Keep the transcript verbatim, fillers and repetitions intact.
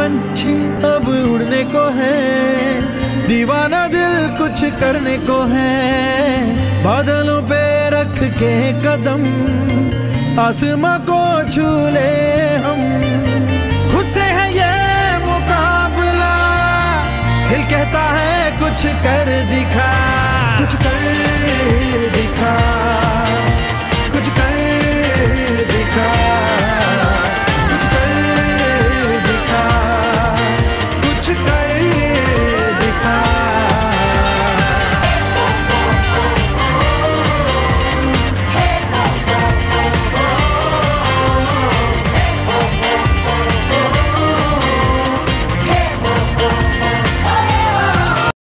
पंछी अब उड़ने को है, दीवाना दिल कुछ करने को है। बादलों पे रख के कदम आसमां को छू ले हम, खुद से है ये मुकाबला, दिल कहता है कुछ कर दिखा, कुछ